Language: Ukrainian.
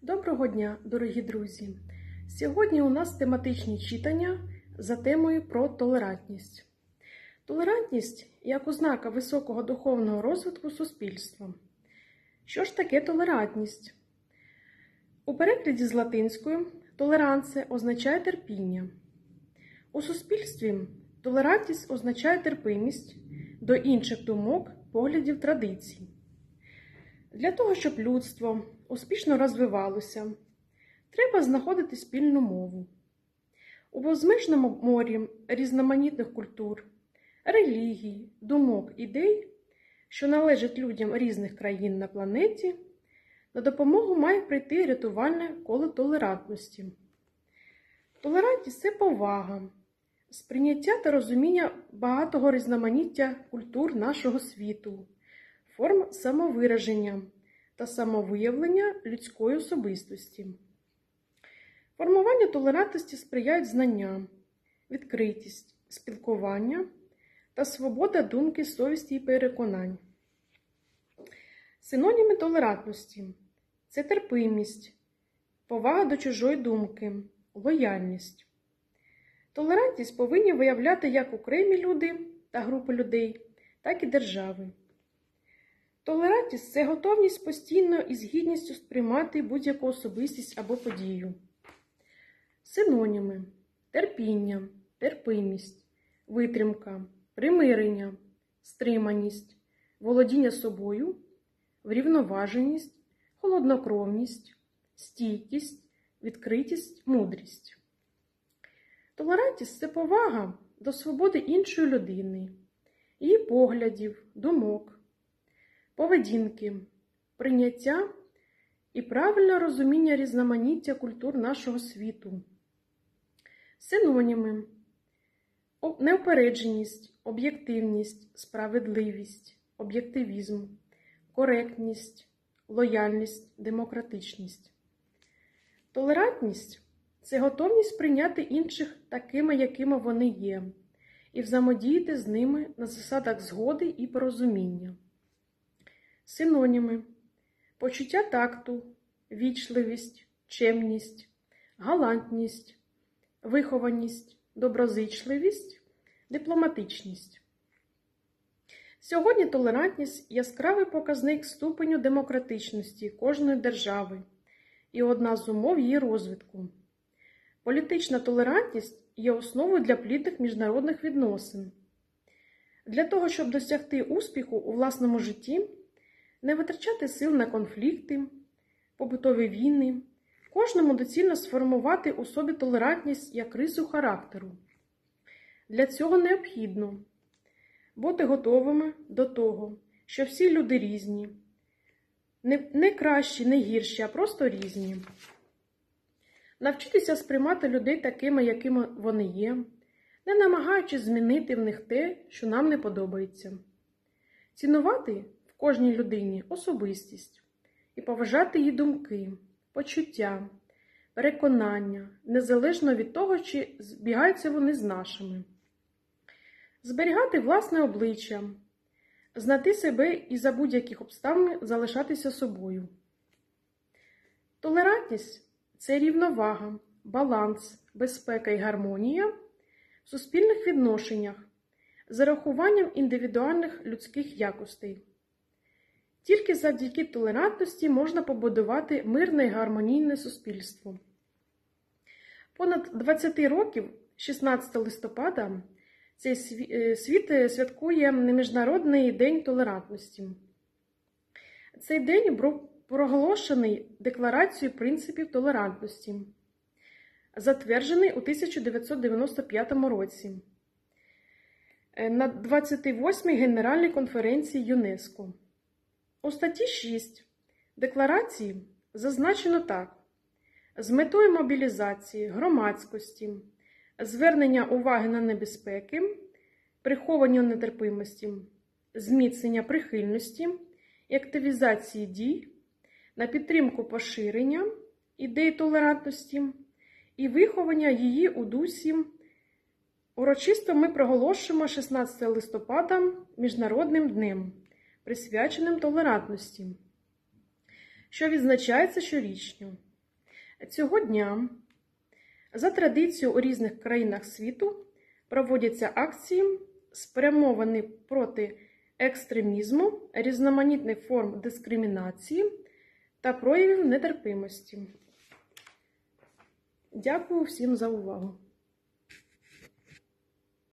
Доброго дня, дорогі друзі! Сьогодні у нас тематичні читання за темою про толерантність. Толерантність як ознака високого духовного розвитку суспільства. Що ж таке толерантність? У перекладі з латинської «толеранце» означає терпіння. У суспільстві толерантність означає терпимість до інших думок, поглядів, традицій. Для того, щоб людство успішно розвивалося, треба знаходити спільну мову. У безмежному морі різноманітних культур, релігій, думок, ідей, що належать людям різних країн на планеті, на допомогу має прийти рятувальне коло толерантності. Толерантність – це повага, сприйняття та розуміння багатого різноманіття культур нашого світу, форм самовираження та самовиявлення людської особистості. Формуванню толерантності сприяють знання, відкритість, спілкування та свобода думки, совісті і переконань. Синоніми толерантності – це терпимість, повага до чужої думки, лояльність. Толерантність повинні виявляти як окремі люди та групи людей, так і держави. Толерантність – це готовність постійно і з гідністю сприймати будь-яку особистість або подію. Синоніми – терпіння, терпимість, витримка, примирення, стриманість, володіння собою, врівноваженість, холоднокровність, стійкість, відкритість, мудрість. Толерантність – це повага до свободи іншої людини, її поглядів, думок, поведінки, прийняття і правильне розуміння різноманіття культур нашого світу. Синоніми – неупередженість, об'єктивність, справедливість, об'єктивізм, коректність, лояльність, демократичність. Толерантність – це готовність прийняти інших такими, якими вони є, і взаємодіяти з ними на засадах згоди і порозуміння. Синоніми – почуття такту, вічливість, чемність, галантність, вихованість, доброзичливість, дипломатичність. Сьогодні толерантність – яскравий показник ступеню демократичності кожної держави і одна з умов її розвитку. Політична толерантність є основою для плідних міжнародних відносин. Для того, щоб досягти успіху у власному житті, не витрачати сил на конфлікти, побутові війни, кожному доцільно сформувати у собі толерантність як рису характеру. Для цього необхідно бути готовими до того, що всі люди різні, не кращі, не гірші, а просто різні. Навчитися сприймати людей такими, якими вони є, не намагаючись змінити в них те, що нам не подобається. Цінувати в кожній людині особистість і поважати її думки, почуття, переконання, незалежно від того, чи збігаються вони з нашими. Зберігати власне обличчя, знати себе і за будь-яких обставин залишатися собою. Толерантність – це рівновага, баланс, безпека і гармонія в суспільних відношеннях з урахуванням індивідуальних людських якостей. Тільки завдяки толерантності можна побудувати мирне і гармонійне суспільство. Понад 20 років, 16 листопада, цей світ святкує Міжнародний день толерантності. Цей день був проголошений Декларацією принципів толерантності, затверджений у 1995 році на 28-й Генеральній конференції ЮНЕСКО. У статті 6 Декларації зазначено так: з метою мобілізації громадськості, звернення уваги на небезпеки, приховування нетерпимості, зміцнення прихильності і активізації дій на підтримку поширення ідеї толерантності і виховання її у дусі. Урочисто ми проголошуємо 16 листопада Міжнародним днем, присвяченим толерантності, що відзначається щорічно. Цього дня за традицією у різних країнах світу проводяться акції, спрямовані проти екстремізму, різноманітних форм дискримінації та проявів нетерпимості. Дякую всім за увагу!